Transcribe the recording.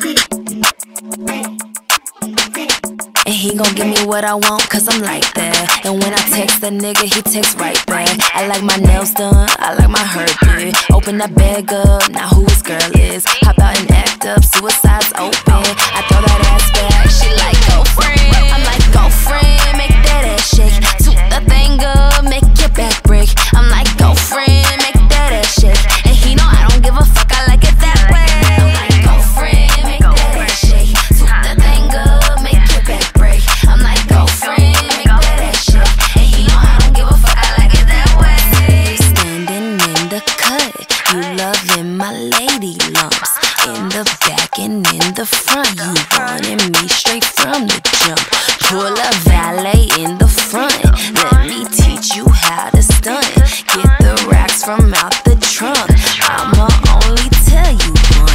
And he gon' give me what I want, cause I'm like that. And when I text a nigga, he texts right back. I like my nails done, I like my hair did. Open that bag up, now who his girl is. Hop out and act up, suicide's open. I throw that ass back, she like girlfriend. I'm like girlfriend, make that ass shake. Toot the thing up, make your back break. I'm like girlfriend, make that ass shake. And he know I don't give a fuck, I like it that way. I'm like girlfriend, make that ass shake. Toot the thing up, make your back break. I'm like girlfriend, make that ass shake. And he know I don't give a fuck, I like it that way. Standing in the cut, you loving my lady lumps. In the back and in the front, you wanting me straight from the jump. Pull a valet in the front, let me teach you how to stunt. Get the racks from out the trunk, I'ma only tell you one.